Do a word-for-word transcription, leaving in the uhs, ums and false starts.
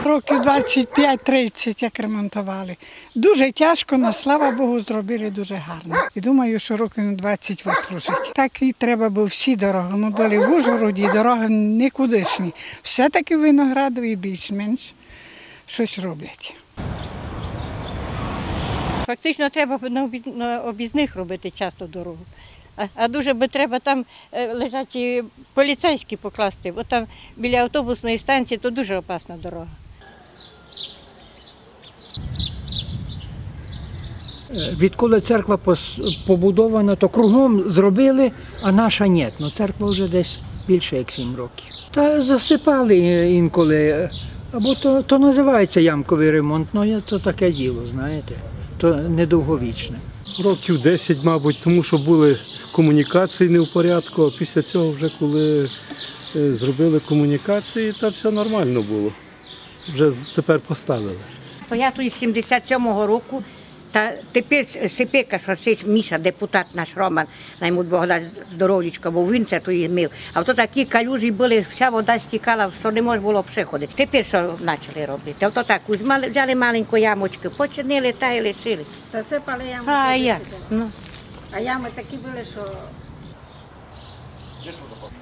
років двадцять п'ять тридцять, як ремонтували. Дуже тяжко, але, слава Богу, зробили дуже гарно. І думаю, що років двадцять послужить. Так і треба було всі дороги. Ну, долі в Ужгороді дороги нікудишні. Все-таки в Виноградові більш-менш щось роблять. Фактично треба на об'їзних робити часто дорогу. А, а дуже би треба там лежать і поліцейські покласти, бо там біля автобусної станції то дуже опасна дорога. Відколи церква побудована, то кругом зробили, а наша ні. Ну, церква вже десь більше як сім років. Та засипали інколи, або то, то називається ямковий ремонт, ну то таке діло, знаєте, то недовговічне. Років десять, мабуть, тому що були комунікації не в порядку, а після цього вже коли зробили комунікації, то все нормально було. Вже тепер поставили. Я тут із сімдесят сьомого року, та тепер сипека, що цей Міша, депутат наш Роман, наймуть Бог дасть здоров'ячко, бо він це тут мив. А то такі калюжі були, вся вода стікала, що не можна було приходити. Тепер що почали робити? Ото так, взяли маленьку ямочку, починили та й лишили. Засипали яму. А як? Ну. А ями такі були, що